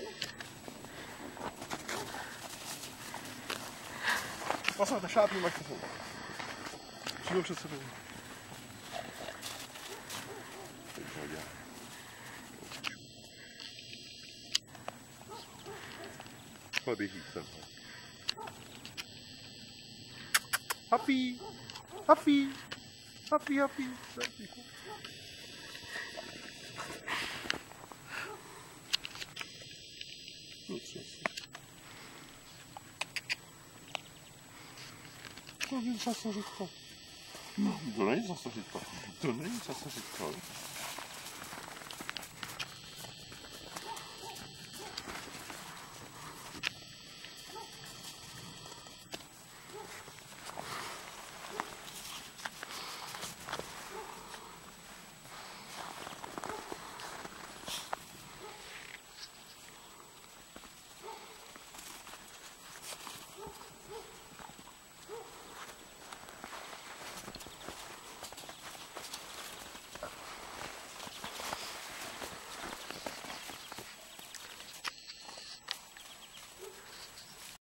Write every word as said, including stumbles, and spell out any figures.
Poslouchejte, šápni, máš to sebou. Přímo před sebou. Ale běží sem. Happy! Happy! Happy, happy! To není zase řídko. No, to není zase řídko. To není zase řídko.